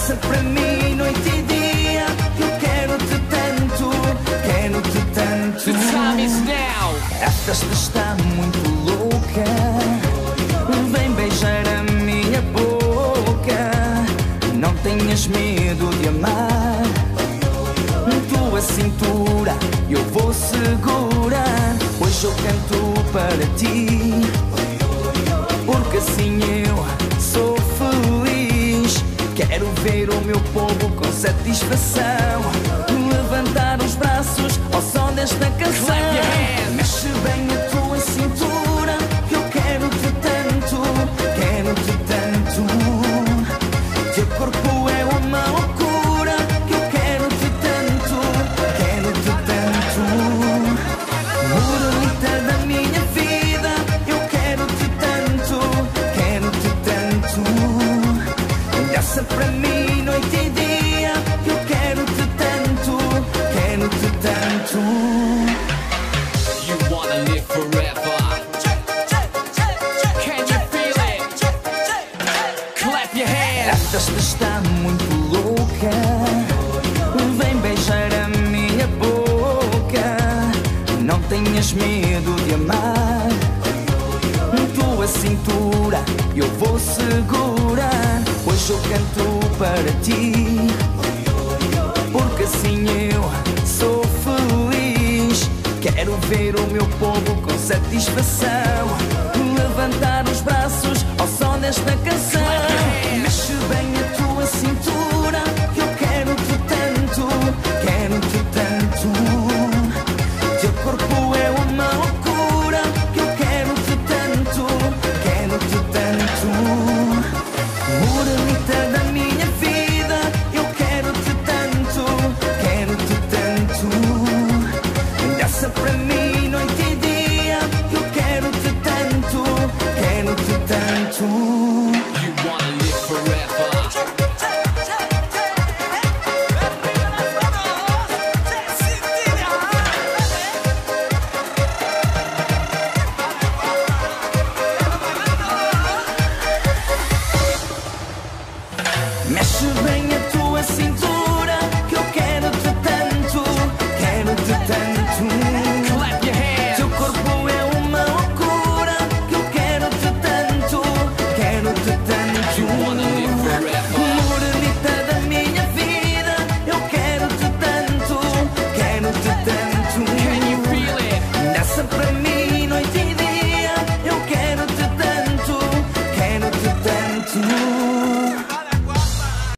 Dá-se para mim noite e dia. Eu quero-te tanto, quero-te tanto. The time is now. A festa está muito louca. Vem beijar a minha boca. Não tenhas medo de amar. Tua cintura eu vou segurar. Hoje eu canto para ti, porque assim eu sou feliz. Quero ver o meu povo com satisfação levantar os braços ao som desta canção. Mexe bem a tua cintura, que eu quero-te tanto, quero-te tanto. Teu corpo é uma loucura, que eu quero-te tanto, quero-te tanto. Morenita da minha vida, eu quero-te tanto, quero-te tanto. Dá-se para mim noite e dia, eu quero-te tanto, quero-te tanto. You wanna live forever. Can you feel it? Clap your A hands. festa está muito louca. Vem beijar a minha boca. Não tenhas medo de amar. Tua cintura eu vou segurar. Hoje eu canto para ti, porque assim eu sou feliz. Quero ver o meu povo com satisfação levantar os braços ao som desta canção. Mexe bem a tua cintura, que eu quero-te tanto, quero-te tanto. Teu corpo é uma loucura, que eu quero-te tanto, quero-te tanto. Morenita da minha vida, eu quero-te tanto, quero-te tanto. Dá-se para mim noite e dia, eu quero-te tanto, quero-te tanto. You wanna live forever. Mexe bem a tua cintura, que eu quero-te tanto, quero-te tanto. Clap your hands. Teu corpo é uma loucura, que eu quero-te tanto, quero-te tanto. You wanna live forever. Morenita da minha vida, eu quero-te tanto, quero-te tanto. Can you feel it? Dá-se para mim